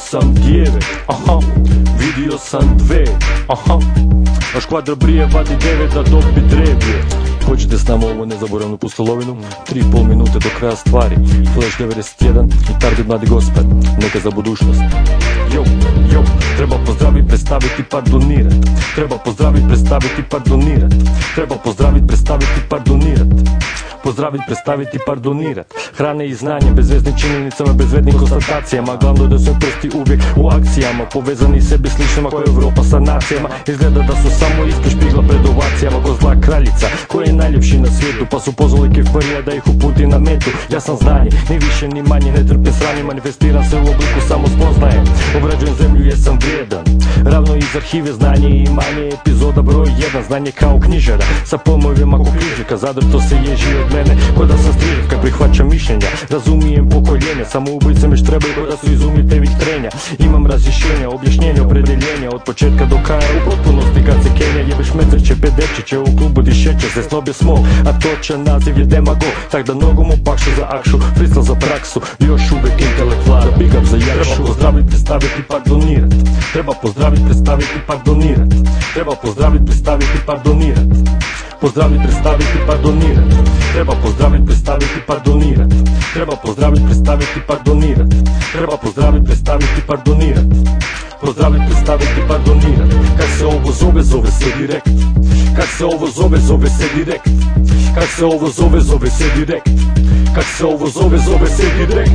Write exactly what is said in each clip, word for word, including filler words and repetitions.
sam djeve, aha, vidio sam dve, aha, a škvadra brije vadi devet da dobi drevje. Hoćete s nama ovu nezaboravnu pustolovinu? Tri i pol minute do kraja stvari. Flash devedeset jedan i Target mladi gospel. Neka za budućnost. Jo, jo, treba pozdravit, predstaviti, pardonirat. Treba pozdravit, predstaviti, pardonirat. Treba pozdravit, predstaviti, pardonirat. Pozdravit, predstaviti, pardonirat. Hrane i znanje, bezveznim činjenicama, bezvednim konstatacijama. Glavno da su prsti uvijek u akcijama, povezani sebi sličnima kao Evropa sa nacijama. Izgleda da su samo ispred špigla pred ovacijama, ko zla kraljica koja je najljepši na svijetu, pa su pozvali kefparija da ih uputi na metu. Ja sam znanje, ni više ni manje, ne trpim sranje, manifestiram se u obliku samo spoznaje. Obrađujem zemlju jer sam vrijedan, ravno iz arhive znanje i imanje. Epizoda broj jedan, znanje kao knjižara, sa pojmovima ko križika. Zadrto se ježi od mene, ko da sam striževka, prihvaćam mišljenja, razumijem pokoljenja. Samoubice me štrebaju ko da su izumitelji trenja. Imam razrješenja, objašnjenja, opredeljenja, od početka do kraja u potpunosti. Kad se Kenja jebeš metrće, pedepčiće, u klubu dišeće se snobe smog, a točan naziv je demago. Tak da nogom opakšu za akšu, freestyle za praksu, još uvijek intelektualan, big up za jakšu. Treba pozdravit, predstaviti, pardonirat. Treba pozdravit, predstaviti, pardonirat. Treba pozdravit, predstaviti, pardonirat. Pozdravit, predstaviti, pardonirat. Treba pozdravit, predstaviti, pardonirat. Treba pozdravit, predstaviti, pardonirat. Treba pozdravit, predstaviti, pardonirat. Pozdravit, predstaviti, pardonirat. Kad se ovo zove, zove se direkt. Kad se ovo zove, zove se direkt. Kad se ovo zove, zove se direkt. Kad se ovo zove, zove se direkt.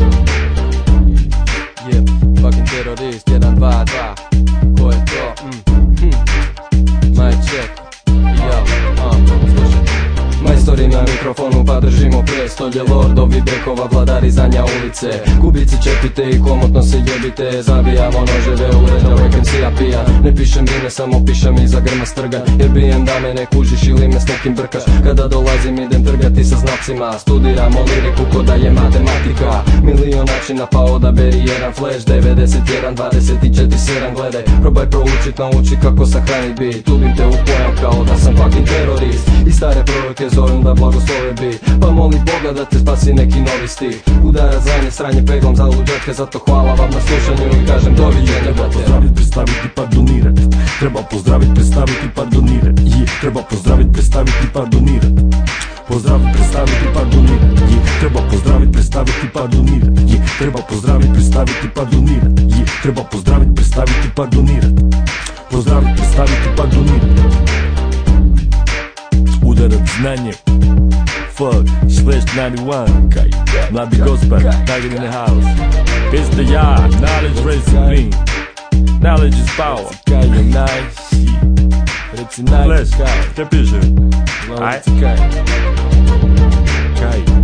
Yeah, fucking terorist, jedan, dva, dva. Ko je to? Mm. Hm. Mic check. Yo, uh, slušaj. Majstori na mikrofonu pa držimo prestolje. Lordovi bekova, vladari zanja ulice. Kubici čepite i komotno se jebite. Zabijamo noževe u leđa, uvijek em si-a pija. Ne pišem ime, samo pišem iza grma strga. Jer bijem da me ne kužiš ili me s nekim brkaš. Kada dolazim idem trgati sa znacima. Studiramo liriku ko da je matematika. Milion načina pa odaberi jedan flash. Devedeset jedan, dvadeset četiri, sedam. Gledaj, probaj proučit, nauči kako sahranit beat. Ubim te u pojam kao da sam fucking terorist. I stare proroke zovem da blagoslove bi. Pa moli Boga da te spasi neki novi stih. Udara zanje, sranje peglom za luđatke. Zato hvala vam na slušanju i kažem doviđenja. Treba pozdravit, predstaviti, pardonirat. Treba pozdravit, predstaviti, pardonirat. Treba pozdravit, predstaviti, pardonirat. Pozdravit, predstaviti, pardonirat. Treba pozdravit, predstaviti, pardonirat. Treba pozdravit, predstaviti, pardonirat. Treba pozdravit, predstaviti, pardonirat. Pozdravit, predstaviti, pardonirat. Udarac znanje. Fuck, Slash ninety-one. Mladi gospel, Target in the house. It's the yard, knowledge recipe. Knowledge is power. Kaj je nice. Reci nice. Flash, te piše. Aj. Kaj.